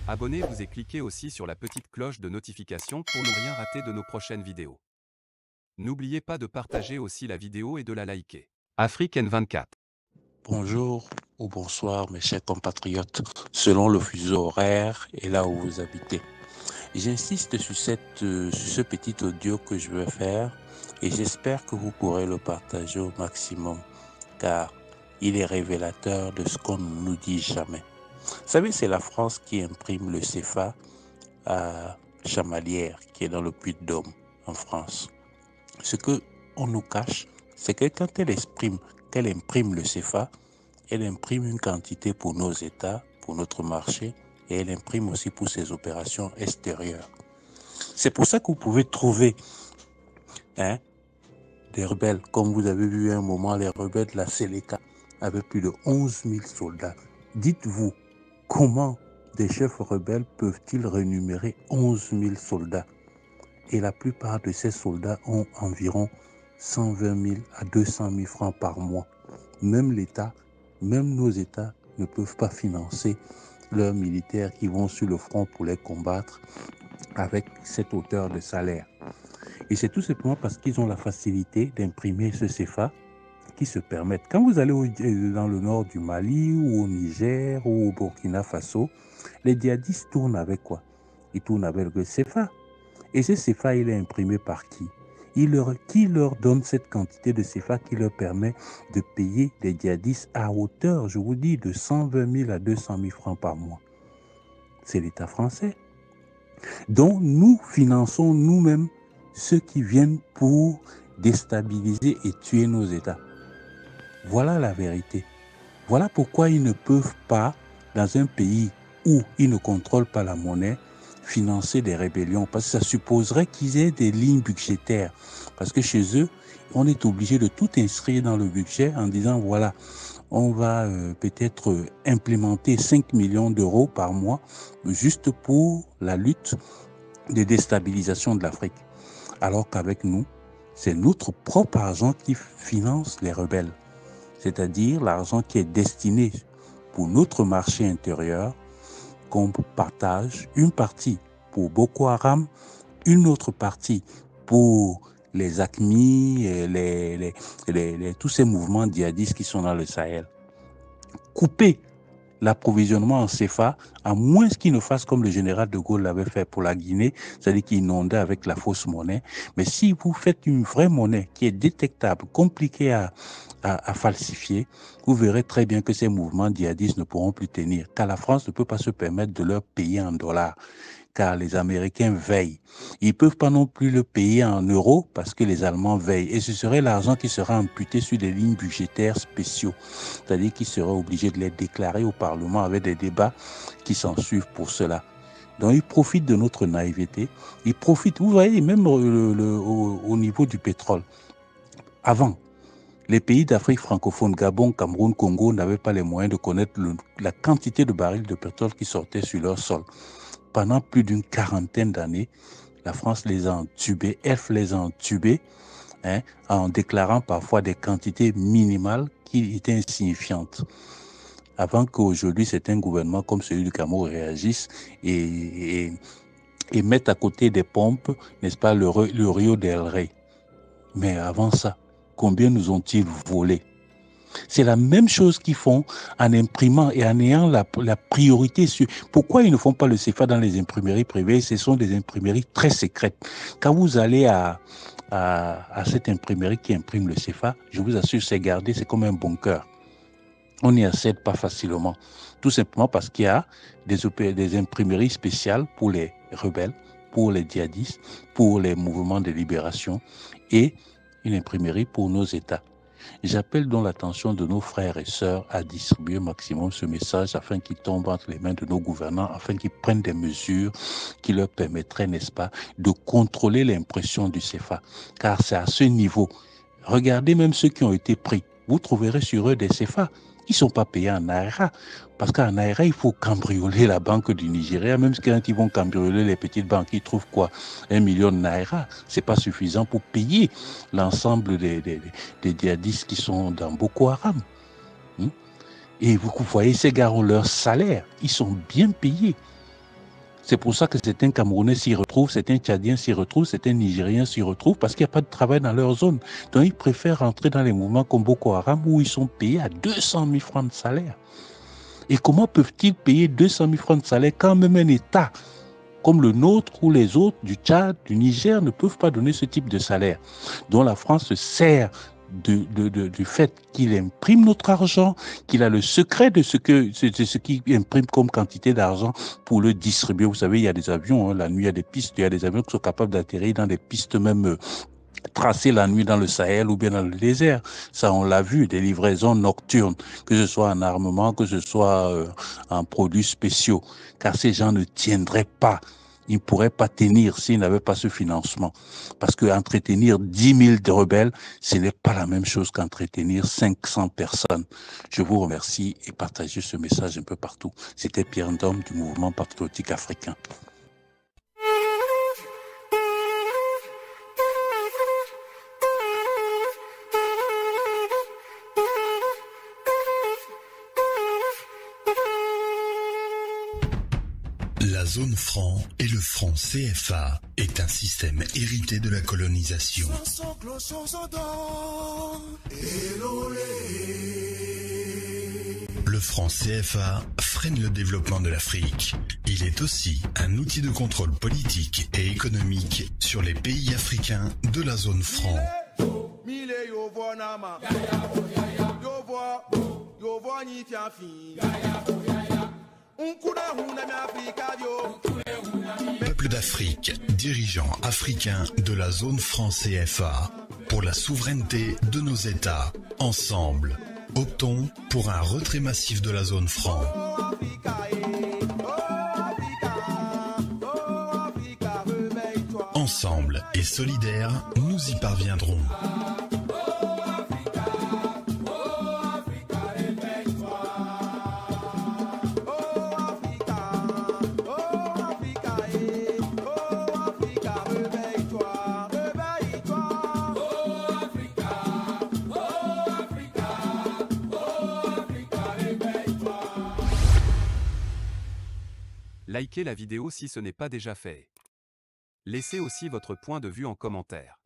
Abonnez-vous et cliquez aussi sur la petite cloche de notification pour ne rien rater de nos prochaines vidéos. N'oubliez pas de partager aussi la vidéo et de la liker. Afrique N24. Bonjour ou bonsoir mes chers compatriotes, selon le fuseau horaire et là où vous habitez. J'insiste sur ce petit audio que je vais faire et j'espère que vous pourrez le partager au maximum car il est révélateur de ce qu'on ne nous dit jamais. Vous savez, c'est la France qui imprime le CFA à Chamalières, qui est dans le Puy-de-Dôme en France. Ce que on nous cache, c'est que quand qu'elle imprime le CFA, elle imprime une quantité pour nos États, pour notre marché, et elle imprime aussi pour ses opérations extérieures. C'est pour ça que vous pouvez trouver des rebelles, comme vous avez vu à un moment, les rebelles de la Séléka, avec plus de 11 000 soldats. Dites-vous, comment des chefs rebelles peuvent-ils rémunérer 11 000 soldats? Et la plupart de ces soldats ont environ 120 000 à 200 000 francs par mois. Même l'État, même nos États ne peuvent pas financer leurs militaires qui vont sur le front pour les combattre avec cette hauteur de salaire. Et c'est tout simplement parce qu'ils ont la facilité d'imprimer ce CFA qui se permettent. Quand vous allez dans le nord du Mali ou au Niger ou au Burkina Faso, les djihadistes tournent avec quoi? Ils tournent avec le CFA. Et ce CFA, il est imprimé par qui? Qui leur donne cette quantité de CFA qui leur permet de payer des djihadistes à hauteur, je vous dis, de 120 000 à 200 000 francs par mois? C'est l'État français. Donc, nous finançons nous-mêmes ceux qui viennent pour déstabiliser et tuer nos États. Voilà la vérité. Voilà pourquoi ils ne peuvent pas, dans un pays où ils ne contrôlent pas la monnaie, financer des rébellions, parce que ça supposerait qu'ils aient des lignes budgétaires. Parce que chez eux, on est obligé de tout inscrire dans le budget en disant, voilà, on va peut-être implémenter 5 millions d'euros par mois juste pour la lutte de déstabilisation de l'Afrique. Alors qu'avec nous, c'est notre propre argent qui finance les rebelles. C'est-à-dire l'argent qui est destiné pour notre marché intérieur, qu'on partage une partie pour Boko Haram, une autre partie pour les AQMI, tous ces mouvements djihadistes qui sont dans le Sahel. Couper l'approvisionnement en CFA, à moins qu'ils ne fassent comme le général de Gaulle l'avait fait pour la Guinée, c'est-à-dire qu'il inondait avec la fausse monnaie. Mais si vous faites une vraie monnaie qui est détectable, compliquée à falsifier, vous verrez très bien que ces mouvements djihadistes ne pourront plus tenir, car la France ne peut pas se permettre de leur payer en dollars, car les Américains veillent. Ils ne peuvent pas non plus le payer en euros parce que les Allemands veillent. Et ce serait l'argent qui sera amputé sur des lignes budgétaires spéciaux, c'est-à-dire qu'ils seraient obligés de les déclarer au Parlement avec des débats qui s'en suivent pour cela. Donc ils profitent de notre naïveté, ils profitent, vous voyez, même au niveau du pétrole. Avant, les pays d'Afrique francophone, Gabon, Cameroun, Congo, n'avaient pas les moyens de connaître la quantité de barils de pétrole qui sortaient sur leur sol. Pendant plus d'une quarantaine d'années, la France les a entubés, F les a entubés, en déclarant parfois des quantités minimales qui étaient insignifiantes. Avant qu'aujourd'hui, certains gouvernements comme celui du Cameroun réagissent et mettent à côté des pompes, n'est-ce pas, le Rio del Rey. Mais avant ça, combien nous ont-ils volé? C'est la même chose qu'ils font en imprimant et en ayant la priorité sur... Pourquoi ils ne font pas le CFA dans les imprimeries privées? Ce sont des imprimeries très secrètes. Quand vous allez à cette imprimerie qui imprime le CFA, je vous assure, c'est gardé, c'est comme un bunker. On n'y accède pas facilement. Tout simplement parce qu'il y a des imprimeries spéciales pour les rebelles, pour les djihadistes, pour les mouvements de libération et une imprimerie pour nos États. J'appelle donc l'attention de nos frères et sœurs à distribuer au maximum ce message afin qu'il tombe entre les mains de nos gouvernants, afin qu'ils prennent des mesures qui leur permettraient, n'est-ce pas, de contrôler l'impression du CFA. Car c'est à ce niveau. Regardez même ceux qui ont été pris. Vous trouverez sur eux des CFA. Ils ne sont pas payés en Naira. Parce qu'en Naira, il faut cambrioler la banque du Nigeria. Même quand ils vont cambrioler les petites banques, ils trouvent quoi? 1 million de Naira. Ce n'est pas suffisant pour payer l'ensemble des djihadistes qui sont dans Boko Haram. Et vous voyez, ces gars ont leur salaire. Ils sont bien payés. C'est pour ça que certains Camerounais s'y retrouvent, certains Tchadiens s'y retrouvent, certains Nigériens s'y retrouvent, parce qu'il n'y a pas de travail dans leur zone. Donc ils préfèrent rentrer dans les mouvements comme Boko Haram, où ils sont payés à 200 000 francs de salaire. Et comment peuvent-ils payer 200 000 francs de salaire quand même un État comme le nôtre ou les autres du Tchad, du Niger ne peuvent pas donner ce type de salaire? Donc la France se sert du fait qu'il imprime notre argent, qu'il a le secret de ce qu'il imprime comme quantité d'argent pour le distribuer. Vous savez, il y a des avions, hein, la nuit il y a des pistes, il y a des avions qui sont capables d'atterrir dans des pistes même tracées la nuit dans le Sahel ou bien dans le désert. Ça, on l'a vu, des livraisons nocturnes, que ce soit en armement, que ce soit en produits spéciaux, car ces gens ne tiendraient pas. Ils ne pourraient pas tenir s'ils n'avaient pas ce financement. Parce que entretenir 10 000 de rebelles, ce n'est pas la même chose qu'entretenir 500 personnes. Je vous remercie et partagez ce message un peu partout. C'était Pierre Ndom du Mouvement patriotique africain. La zone franc et le franc CFA est un système hérité de la colonisation. Le franc CFA freine le développement de l'Afrique. Il est aussi un outil de contrôle politique et économique sur les pays africains de la zone franc. Peuple d'Afrique, dirigeants africains de la zone franc CFA, pour la souveraineté de nos États, ensemble, optons pour un retrait massif de la zone franc. Ensemble et solidaires, nous y parviendrons. Likez la vidéo si ce n'est pas déjà fait. Laissez aussi votre point de vue en commentaire.